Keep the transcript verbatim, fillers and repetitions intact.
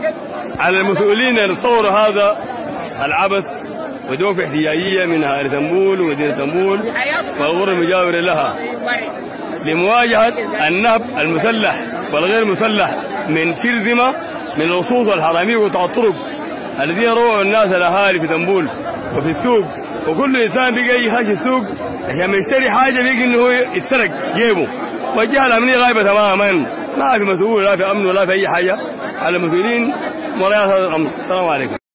على المسؤولين أن يتصوروا هذا العبث ودوافع احتجاجية من أهالي تنبول ومدينة تنبول والقرى المجاورة لها لمواجهة النهب المسلح والغير مسلح من شرذمة من اللصوص والحرامية وقطاع الطرق الذين روعوا الناس الأهالي في تنبول وفي السوق. وكل إنسان بقى يخش السوق عشان ما يشتري حاجة بيجي إنه هو يتسرق جيبه. والجهة الأمنية غايبة تماما، ما في مسؤول لا في أمن ولا في أي حاجة. على المسؤولين مراعاة هذا الأمر. السلام عليكم.